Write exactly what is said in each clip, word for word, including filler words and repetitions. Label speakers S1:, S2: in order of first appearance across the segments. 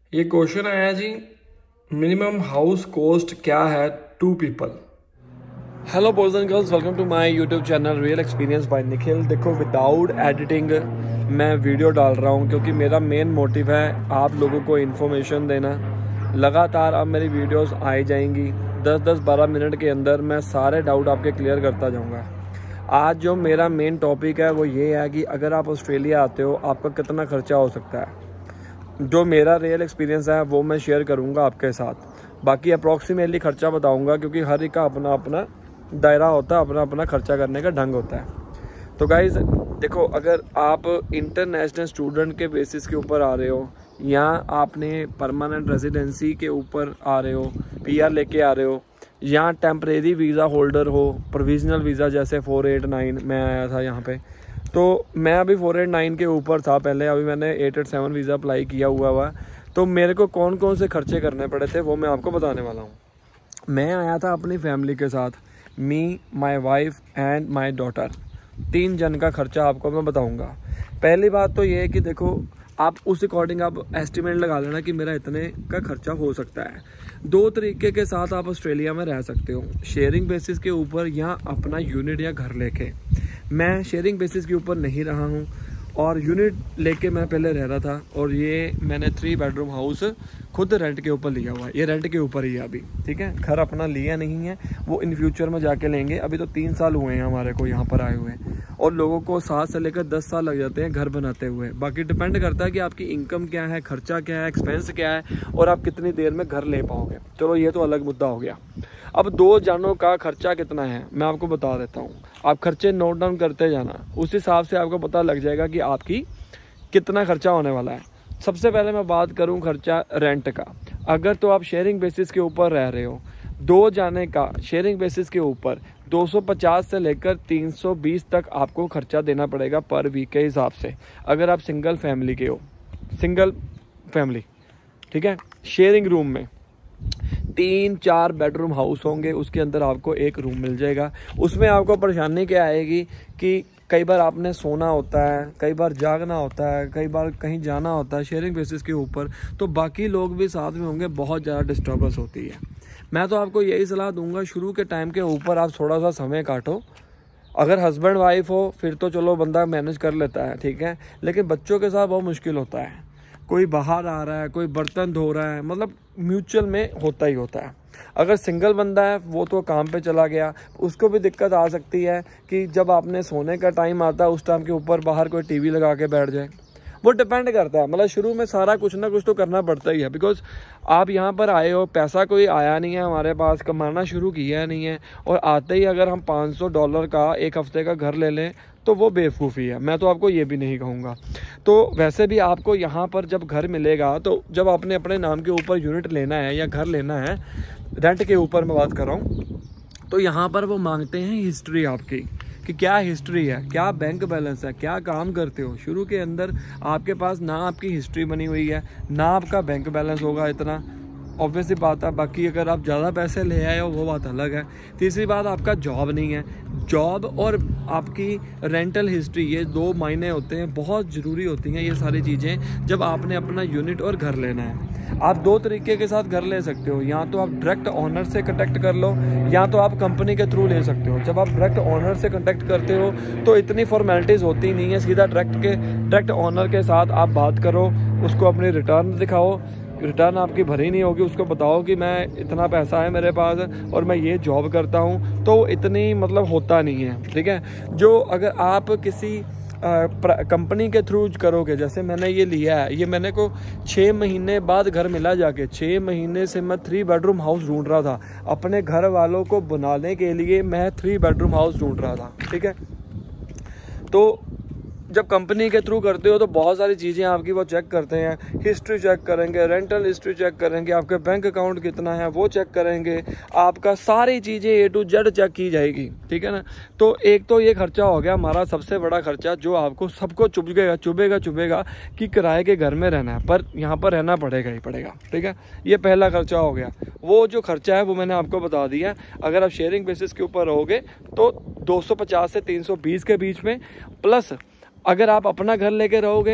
S1: ये क्वेश्चन आया जी, minimum house cost क्या है two people. Hello boys and girls, welcome to my YouTube channel real experience by Nikhil. देखो, without editing मैं video डाल रहा हूँ क्योंकि मेरा मेन मोटिव है आप लोगों को इन्फॉर्मेशन देना। लगातार अब मेरी वीडियोस आई जाएंगी, दस दस बारह मिनट के अंदर मैं सारे डाउट आपके क्लियर करता जाऊँगा। आज जो मेरा मेन टॉपिक है वो ये है कि अगर आप ऑस्ट्रेलिया आते हो आपका कितना खर्चा हो सकता है। जो मेरा रियल एक्सपीरियंस है वो मैं शेयर करूंगा आपके साथ। बाकी अप्रॉक्सीमेटली खर्चा बताऊंगा क्योंकि हर एक का अपना अपना दायरा होता है, अपना अपना खर्चा करने का ढंग होता है। तो गाइज देखो, अगर आप इंटरनेशनल स्टूडेंट के बेसिस के ऊपर आ रहे हो या आपने परमानेंट रेजिडेंसी के ऊपर आ रहे हो, पीआर लेके आ रहे हो, या टेम्परेरी वीज़ा होल्डर हो, प्रोविजनल वीज़ा जैसे फोर एट नाइन मैं आया था यहाँ पे, तो मैं अभी फोर एट नाइन के ऊपर था पहले, अभी मैंने eight eight seven visa apply किया हुआ हुआ। तो मेरे को कौन कौन से खर्चे करने पड़े थे वो मैं आपको बताने वाला हूँ। मैं आया था अपनी फैमिली के साथ, me, my wife and my daughter, तीन जन का खर्चा आपको मैं बताऊँगा। पहली बात तो ये है कि देखो, आप उस अकॉर्डिंग आप एस्टिमेट लगा लेना कि मेरा इतने का खर्चा हो सकता है। दो तरीके के साथ आप ऑस्ट्रेलिया में रह सकते हो, शेयरिंग बेसिस के ऊपर या अपना यूनिट या घर लेके। मैं शेयरिंग बेसिस के ऊपर नहीं रहा हूँ और यूनिट लेके मैं पहले रह रहा था, और ये मैंने थ्री बेडरूम हाउस खुद रेंट के ऊपर लिया हुआ है। ये रेंट के ऊपर ही है अभी, ठीक है। घर अपना लिया नहीं है, वो इन फ्यूचर में जाके लेंगे। अभी तो तीन साल हुए हैं हमारे को यहाँ पर आए हुए, और लोगों को सात से लेकर दस साल लग जाते हैं घर बनाते हुए। बाकी डिपेंड करता है कि आपकी इनकम क्या है, खर्चा क्या है, एक्सपेंस क्या है, और आप कितनी देर में घर ले पाओगे। चलो, ये तो अलग मुद्दा हो गया। अब दो जानों का खर्चा कितना है मैं आपको बता देता हूँ। आप खर्चे नोट डाउन करते जाना, उस हिसाब से आपको पता लग जाएगा कि आपकी कितना खर्चा होने वाला है। सबसे पहले मैं बात करूँ खर्चा रेंट का। अगर तो आप शेयरिंग बेसिस के ऊपर रह रहे हो, दो जाने का शेयरिंग बेसिस के ऊपर दो सौ पचास से लेकर तीन सौ बीस तक आपको खर्चा देना पड़ेगा पर वीक के हिसाब से। अगर आप सिंगल फैमिली के हो, सिंगल फैमिली, ठीक है। शेयरिंग रूम में तीन चार बेडरूम हाउस होंगे, उसके अंदर आपको एक रूम मिल जाएगा। उसमें आपको परेशानी क्या आएगी कि कई बार आपने सोना होता है, कई बार जागना होता है, कई बार कहीं जाना होता है शेयरिंग बेसिस के ऊपर, तो बाकी लोग भी साथ में होंगे, बहुत ज़्यादा डिस्टर्बेंस होती है। मैं तो आपको यही सलाह दूंगा, शुरू के टाइम के ऊपर आप थोड़ा सा समय काटो। अगर हस्बैंड वाइफ हो फिर तो चलो बंदा मैनेज कर लेता है, ठीक है, लेकिन बच्चों के साथ बहुत मुश्किल होता है। कोई बाहर आ रहा है, कोई बर्तन धो रहा है, मतलब म्यूचुअल में होता ही होता है। अगर सिंगल बंदा है वो तो काम पे चला गया, उसको भी दिक्कत आ सकती है कि जब आपने सोने का टाइम आता है उस टाइम के ऊपर बाहर कोई टीवी लगा के बैठ जाए। वो डिपेंड करता है, मतलब शुरू में सारा कुछ ना कुछ तो करना पड़ता ही है, बिकॉज आप यहाँ पर आए हो, पैसा कोई आया नहीं है हमारे पास, कमाना शुरू किया नहीं है, और आते ही अगर हम पाँच सौ डॉलर का एक हफ्ते का घर ले लें तो वो बेवकूफ़ी है। मैं तो आपको ये भी नहीं कहूँगा। तो वैसे भी आपको यहाँ पर जब घर मिलेगा, तो जब आपने अपने नाम के ऊपर यूनिट लेना है या घर लेना है, रेंट के ऊपर मैं बात कर रहा हूँ, तो यहाँ पर वो मांगते हैं हिस्ट्री आपकी, कि क्या हिस्ट्री है, क्या बैंक बैलेंस है, क्या काम करते हो। शुरू के अंदर आपके पास ना आपकी हिस्ट्री बनी हुई है, ना आपका बैंक बैलेंस होगा इतना, ऑब्वियसली बात है। बाकी अगर आप ज़्यादा पैसे ले आए हो वो बात अलग है। तीसरी बात, आपका जॉब नहीं है। जॉब और आपकी रेंटल हिस्ट्री, ये दो मायने होते हैं, बहुत ज़रूरी होती हैं ये सारी चीज़ें जब आपने अपना यूनिट और घर लेना है। आप दो तरीके के साथ घर ले सकते हो, या तो आप डायरेक्ट ओनर से कनेक्ट कर लो, या तो आप कंपनी के थ्रू ले सकते हो। जब आप डायरेक्ट ओनर से कनेक्ट करते हो तो इतनी फॉर्मेलिटीज़ होती नहीं है, सीधा डायरेक्ट के डायरेक्ट ओनर के साथ आप बात करो, उसको अपनी रिटर्न दिखाओ, रिटर्न आपकी भरी नहीं होगी, उसको बताओ कि मैं इतना पैसा है मेरे पास और मैं ये जॉब करता हूँ, तो इतनी मतलब होता नहीं है, ठीक है। जो अगर आप किसी कंपनी के थ्रू करोगे, जैसे मैंने ये लिया है, ये मैंने को छः महीने बाद घर मिला जाके। छः महीने से मैं थ्री बेडरूम हाउस ढूंढ रहा था अपने घर वालों को बनाने के लिए, मैं थ्री बेडरूम हाउस ढूंढ रहा था, ठीक है। तो जब कंपनी के थ्रू करते हो तो बहुत सारी चीज़ें आपकी वो चेक करते हैं, हिस्ट्री चेक करेंगे, रेंटल हिस्ट्री चेक करेंगे, आपके बैंक अकाउंट कितना है वो चेक करेंगे, आपका सारी चीज़ें ए टू जेड चेक की जाएगी, ठीक है ना। तो एक तो ये खर्चा हो गया हमारा सबसे बड़ा खर्चा, जो आपको सबको चुभेगा चुभेगा चुभेगा कि किराए के घर में रहना है, पर यहाँ पर रहना पड़ेगा ही पड़ेगा, ठीक है। ये पहला खर्चा हो गया। वो जो खर्चा है वो मैंने आपको बता दिया। अगर आप शेयरिंग बेसिस के ऊपर रहोगे तो दो सौ पचास से तीन सौ बीस के बीच में, प्लस अगर आप अपना घर लेके रहोगे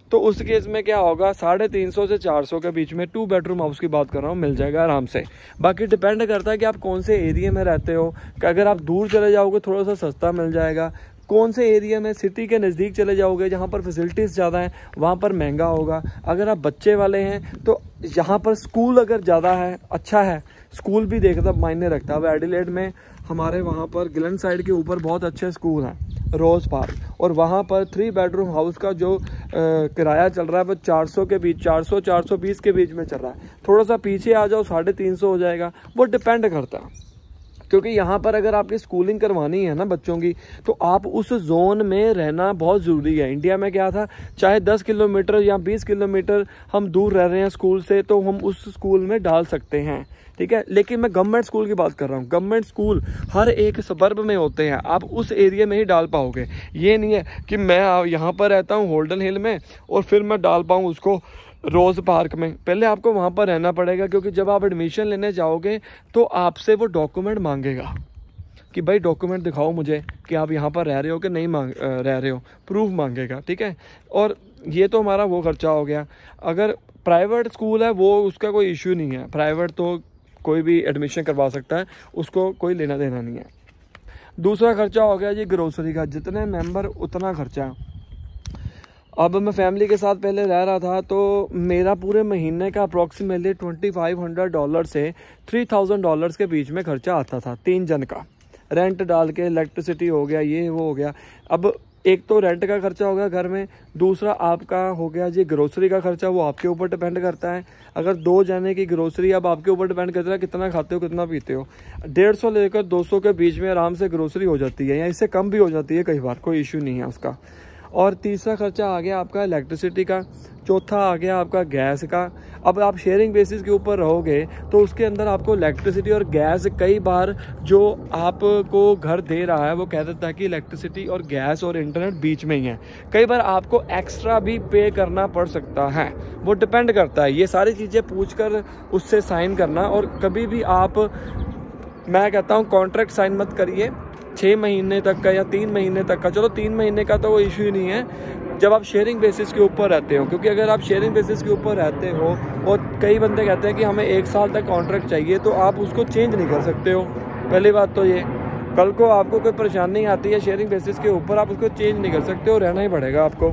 S1: तो उस केस में क्या होगा, साढ़े तीन सौ से चार सौ के बीच में टू बेडरूम हाउस की बात कर रहा हूँ, मिल जाएगा आराम से। बाकी डिपेंड करता है कि आप कौन से एरिया में रहते हो, कि अगर आप दूर चले जाओगे थोड़ा सा सस्ता मिल जाएगा, कौन से एरिया में सिटी के नज़दीक चले जाओगे जहाँ पर फैसिलिटीज़ ज़्यादा हैं वहाँ पर महंगा होगा। अगर आप बच्चे वाले हैं तो यहाँ पर स्कूल अगर ज़्यादा है, अच्छा है, स्कूल भी देखता मायने रखता है। अब एडिलेड में हमारे वहाँ पर गिलन साइड के ऊपर बहुत अच्छे स्कूल हैं, रोज़ पार्क, और वहाँ पर थ्री बेडरूम हाउस का जो किराया चल रहा है वो चार सौ के बीच, चार सौ चार सौ बीस के बीच में चल रहा है। थोड़ा सा पीछे आ जाओ साढ़े तीन सौ हो जाएगा, वो डिपेंड करता है। क्योंकि यहाँ पर अगर आपकी स्कूलिंग करवानी है ना बच्चों की, तो आप उस जोन में रहना बहुत ज़रूरी है। इंडिया में क्या था, चाहे दस किलोमीटर या बीस किलोमीटर हम दूर रह रहे हैं स्कूल से तो हम उस स्कूल में डाल सकते हैं, ठीक है। लेकिन मैं गवर्नमेंट स्कूल की बात कर रहा हूँ। गवर्नमेंट स्कूल हर एक सबर्ब में होते हैं, आप उस एरिया में ही डाल पाओगे। ये नहीं है कि मैं यहाँ पर रहता हूँ होल्डन हिल में और फिर मैं डाल पाऊँ उसको रोज़ पार्क में। पहले आपको वहाँ पर रहना पड़ेगा, क्योंकि जब आप एडमिशन लेने जाओगे तो आपसे वो डॉक्यूमेंट मांगेगा कि भाई डॉक्यूमेंट दिखाओ मुझे कि आप यहाँ पर रह रहे हो कि नहीं मांग रह रहे हो, प्रूफ मांगेगा, ठीक है। और ये तो हमारा वो खर्चा हो गया। अगर प्राइवेट स्कूल है वो उसका कोई इशू नहीं है, प्राइवेट तो कोई भी एडमिशन करवा सकता है, उसको कोई लेना देना नहीं है। दूसरा खर्चा हो गया जी ग्रोसरी का, जितने मेंबर उतना खर्चा। अब मैं फैमिली के साथ पहले रह रहा था तो मेरा पूरे महीने का approximately twenty five hundred dollar से थ्री थाउजेंड डॉलर्स के बीच में खर्चा आता था, तीन जन का। रेंट डाल के इलेक्ट्रिसिटी हो गया, ये वो हो गया। अब एक तो रेंट का खर्चा हो गया घर में, दूसरा आपका हो गया जी ग्रोसरी का खर्चा, वो आपके ऊपर डिपेंड करता है। अगर दो जाने की ग्रोसरी अब आपके ऊपर डिपेंड करता है कितना खाते हो कितना पीते हो। डेढ़ सौ लेकर दो सौ के बीच में आराम से ग्रोसरी हो जाती है, या इससे कम भी हो जाती है कई बार, कोई इशू नहीं है उसका। और तीसरा खर्चा आ गया आपका इलेक्ट्रिसिटी का, चौथा आ गया आपका गैस का। अब आप शेयरिंग बेसिस के ऊपर रहोगे तो उसके अंदर आपको इलेक्ट्रिसिटी और गैस, कई बार जो आपको घर दे रहा है वो कह देता है कि इलेक्ट्रिसिटी और गैस और इंटरनेट बीच में ही है। कई बार आपको एक्स्ट्रा भी पे करना पड़ सकता है, वो डिपेंड करता है। ये सारी चीज़ें पूछ कर उससे साइन करना। और कभी भी आप, मैं कहता हूँ कॉन्ट्रैक्ट साइन मत करिए छः महीने तक का या तीन महीने तक का। चलो तीन महीने का तो वो इशू ही नहीं है जब आप शेयरिंग बेसिस के ऊपर रहते हो, क्योंकि अगर आप शेयरिंग बेसिस के ऊपर रहते हो और कई बंदे कहते हैं कि हमें एक साल तक कॉन्ट्रैक्ट चाहिए, तो आप उसको चेंज नहीं कर सकते हो। पहली बात तो ये, कल को आपको कोई परेशानी आती है शेयरिंग बेसिस के ऊपर, आप उसको चेंज नहीं कर सकते हो, रहना ही पड़ेगा आपको।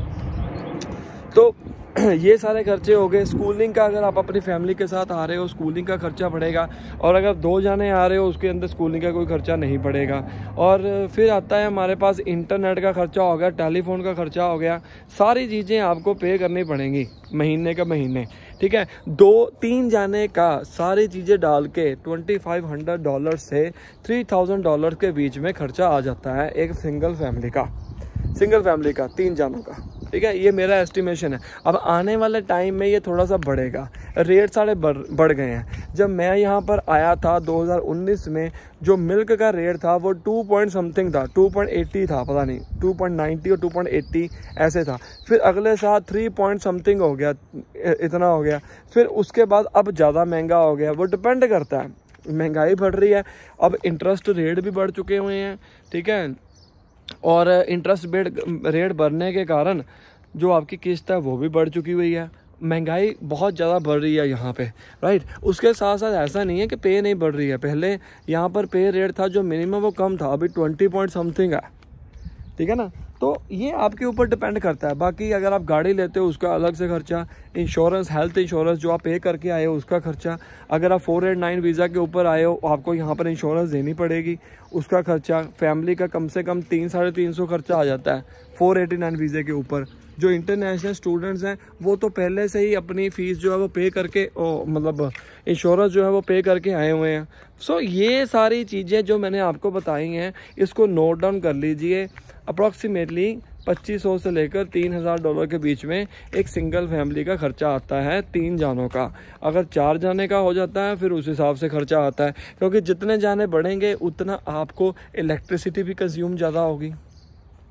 S1: तो ये सारे खर्चे हो गए। स्कूलिंग का, अगर आप अपनी फैमिली के साथ आ रहे हो स्कूलिंग का खर्चा पड़ेगा, और अगर दो जाने आ रहे हो उसके अंदर स्कूलिंग का कोई खर्चा नहीं पड़ेगा। और फिर आता है हमारे पास इंटरनेट का खर्चा हो गया, टेलीफोन का खर्चा हो गया। सारी चीज़ें आपको पे करनी पड़ेंगी महीने का महीने, ठीक है। दो तीन जाने का सारी चीज़ें डाल के ट्वेंटी फाइव हंड्रेड डॉलर से थ्री थाउजेंड डॉलर के बीच में खर्चा आ जाता है एक सिंगल फैमिली का, सिंगल फैमिली का, तीन जानों का, ठीक है। ये मेरा एस्टिमेशन है। अब आने वाले टाइम में ये थोड़ा सा बढ़ेगा, रेट सारे बढ़ बढ़ गए हैं। जब मैं यहाँ पर आया था दो हज़ार उन्नीस में, जो मिल्क का रेट था वो टू पॉइंट समथिंग था, टू पॉइंट एटी था, पता नहीं टू पॉइंट नाइंटी और टू पॉइंट एटी ऐसे था। फिर अगले साल थ्री पॉइंट समथिंग हो गया, इतना हो गया। फिर उसके बाद अब ज़्यादा महंगा हो गया। वो डिपेंड करता है, महंगाई बढ़ रही है, अब इंटरेस्ट रेट भी बढ़ चुके हुए हैं, ठीक है। और इंटरेस्ट रेट बढ़ने के कारण जो आपकी किस्त है वो भी बढ़ चुकी हुई है। महंगाई बहुत ज़्यादा बढ़ रही है यहाँ पे, राइट। उसके साथ साथ ऐसा नहीं है कि पे नहीं बढ़ रही है। पहले यहाँ पर पे रेट था जो मिनिमम वो कम था, अभी ट्वेंटी पॉइंट समथिंग है, ठीक है ना। तो ये आपके ऊपर डिपेंड करता है। बाकी अगर आप गाड़ी लेते हो उसका अलग से खर्चा, इंश्योरेंस, हेल्थ इंश्योरेंस जो आप पे करके आए हो उसका खर्चा। अगर आप फोर एट नाइन वीज़ा के ऊपर आए हो आपको यहाँ पर इंश्योरेंस देनी पड़ेगी, उसका खर्चा। फैमिली का कम से कम तीन साढ़े तीन सौ खर्चा आ जाता है फोर एटी नाइन वीज़े के ऊपर। जो इंटरनेशनल स्टूडेंट्स हैं वो तो पहले से ही अपनी फ़ीस जो है वो पे करके, ओ, मतलब इंश्योरेंस जो है वो पे करके आए हुए हैं। सो ये सारी चीज़ें जो मैंने आपको बताई हैं इसको नोट डाउन कर लीजिए। अप्रॉक्सीमेटली पच्चीस सौ से लेकर तीन हज़ार डॉलर के बीच में एक सिंगल फैमिली का खर्चा आता है तीन जानों का। अगर चार जाने का हो जाता है फिर उस हिसाब से खर्चा आता है, क्योंकि जितने जाने बढ़ेंगे उतना आपको इलेक्ट्रिसिटी भी कंज्यूम ज़्यादा होगी,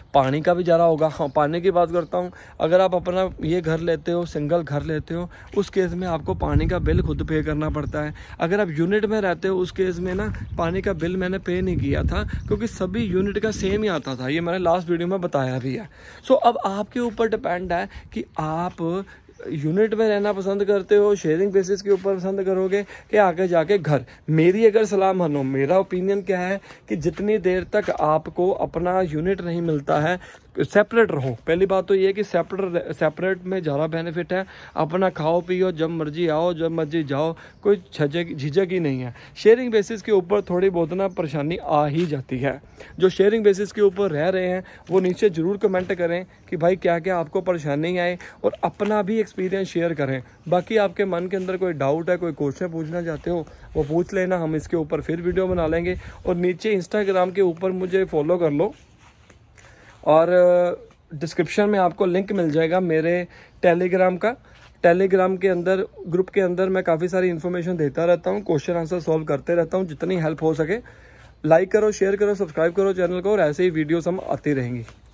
S1: पानी का भी ज़्यादा होगा। हाँ, पानी की बात करता हूँ, अगर आप अपना ये घर लेते हो, सिंगल घर लेते हो, उस केस में आपको पानी का बिल खुद पे करना पड़ता है। अगर आप यूनिट में रहते हो उस केस में ना पानी का बिल मैंने पे नहीं किया था, क्योंकि सभी यूनिट का सेम ही आता था, ये मैंने लास्ट वीडियो में बताया भी है। सो अब आपके ऊपर डिपेंड है कि आप यूनिट में रहना पसंद करते हो, शेयरिंग बेसिस के ऊपर पसंद करोगे, कि आगे जाके घर। मेरी अगर सलाह मानो, मेरा ओपिनियन क्या है कि जितनी देर तक आपको अपना यूनिट नहीं मिलता है, सेपरेट रहो। पहली बात तो ये कि सेपरेट सेपरेट में ज़्यादा बेनिफिट है। अपना खाओ पियो, जब मर्जी आओ जब मर्जी जाओ, कोई झिझक झिझक ही नहीं है। शेयरिंग बेसिस के ऊपर थोड़ी बहुत ना परेशानी आ ही जाती है। जो शेयरिंग बेसिस के ऊपर रह रहे हैं वो नीचे ज़रूर कमेंट करें कि भाई क्या क्या आपको परेशानी आए, और अपना भी एक्सपीरियंस शेयर करें। बाकी आपके मन के अंदर कोई डाउट है, कोई क्वेश्चन पूछना चाहते हो, वो पूछ लेना, हम इसके ऊपर फिर वीडियो बना लेंगे। और नीचे इंस्टाग्राम के ऊपर मुझे फॉलो कर लो, और डिस्क्रिप्शन में आपको लिंक मिल जाएगा मेरे टेलीग्राम का। टेलीग्राम के अंदर, ग्रुप के अंदर मैं काफ़ी सारी इन्फॉर्मेशन देता रहता हूँ, क्वेश्चन आंसर सॉल्व करते रहता हूँ, जितनी हेल्प हो सके। लाइक करो, शेयर करो, सब्सक्राइब करो चैनल को, और ऐसे ही वीडियोस हम आती रहेंगी।